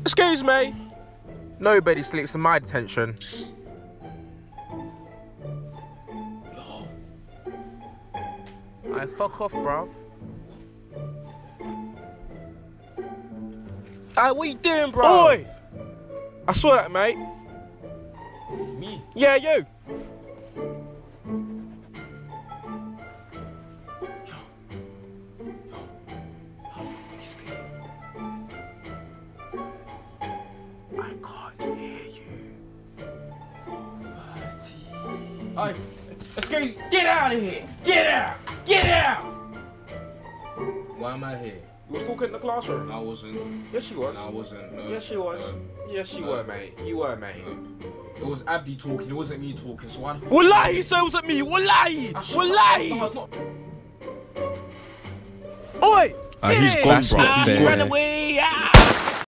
Excuse me. Nobody sleeps in my detention. Alright, fuck off, bruv. Alright, what you doing, bro? Oi! I saw that, mate. Me? Yeah, you. I can't hear you. 4:30. Hey, excuse, get out of here! Get out! Get out! Why am I here? You was talking in the classroom. I wasn't. Yes, you was. No, I wasn't. No. Yes, you was. Yes, you were, mate. You were, mate. It was Abdi talking, it wasn't me talking, so why the fuck... Wallahi, he said it wasn't me. Wallahi! Wallahi! No, it's not. Oi! He's gone, bro. Run away!